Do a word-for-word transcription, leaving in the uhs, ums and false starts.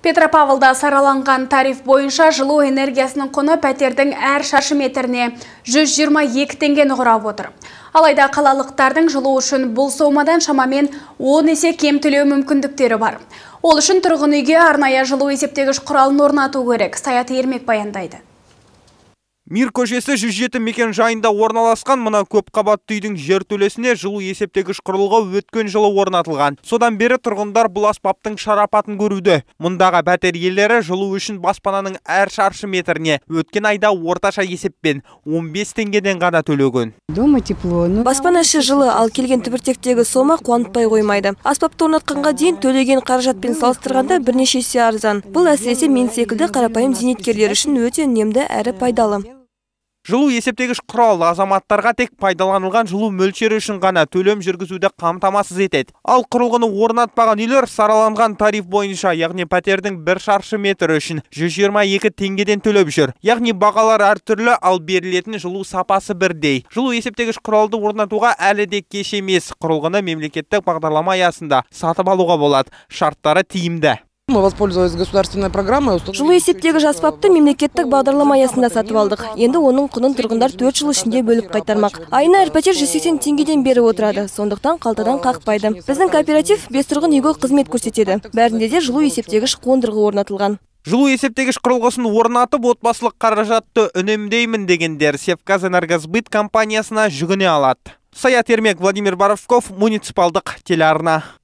Петропавлда сараланған тариф бойынша жылу энергиясының құны пәтердің әр шаршы метріне жүз жиырма екі теңгені құрап отыр. Алайда қалалықтардың жылу үшін бұл сомадан шамамен он есе кем төлеу мүмкіндіктері бар. Ол үшін тұрғын үйге арнайы жылу есептегіш құралын орнату керек. Саят Ермек баяндайды. Мир көшесі жүз жеті мекен жайында орналасқан мына көп қабатты үйдің жертөлесіне жылу есептегіш құрылғы өткен жылы орнатылған. Содан бері тұрғындар бұл аспаптың шарапатын көруде. Мұндағы пәтер иелері жылу үшін баспананың әр шаршы метріне өткен айда орташа есеппен он бес теңгеден ғана төлеген. Баспана іші жылы, ал келген түбіртектегі сома қуантпай қоймайды. Аспапты орнатқанға дейін төлеген қаражатпен салыстырғанда бірнеше есе арзан. Бұл әсіресе мен секілді қарапайым зейнеткерлер үшін өте үнемді әрі пайдалы. Жылу есептегіш құрал азаматтарға тек пайдаланылған жылу мөлшері үшін ғана төлем жүргізуді қамтамасыз етеді. Ал құрылғыны орнатпаған үйлер сараланған тариф бойынша, яғни пәтердің бір шаршы метр үшін жүз жиырма екі теңгеден төлеп жүр. Яғни бағалар әртүрлі, ал берілетін жылу сапасы бірдей. Жылу есептегіш құралды орнатуға әлі де кеш емес. Құрылғыны мемлекеттік бағдарлама аясында сатып алуға болады. Шарттары тиімді. Мы воспользовались государственной программой. Жылу есептегі аспапты мемлекеттік бағдарлама аясында сатып алдық. Енді оның құнын тұрғындар төрт жыл ішінде бөліп қайтармақ. Айына әр пәтер жүз сексен теңгеден бері отырады. Сондықтан қалтадан қақпайды. Біздің кооператив бес тұрғын үйге қызмет көрсетеді. Бәрінде де жылу есептегіш қондырғы орнатылған. Жылу есептегіш құрылғысын орнатып, отбасылық қаражатты үнемдеймін дегендер Севказэнергосбыт компаниясына жүгіне алады. Саят Ермек, Владимир Боровков, муниципалдық телеарна.